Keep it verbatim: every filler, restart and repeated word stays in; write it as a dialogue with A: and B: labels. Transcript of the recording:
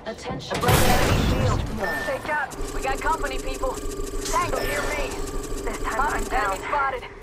A: Attention.
B: Break enemy shield.
A: Blood.
B: Take out. We got company, people. Tango, hear me.
C: This time I'm down.
B: Enemy spotted.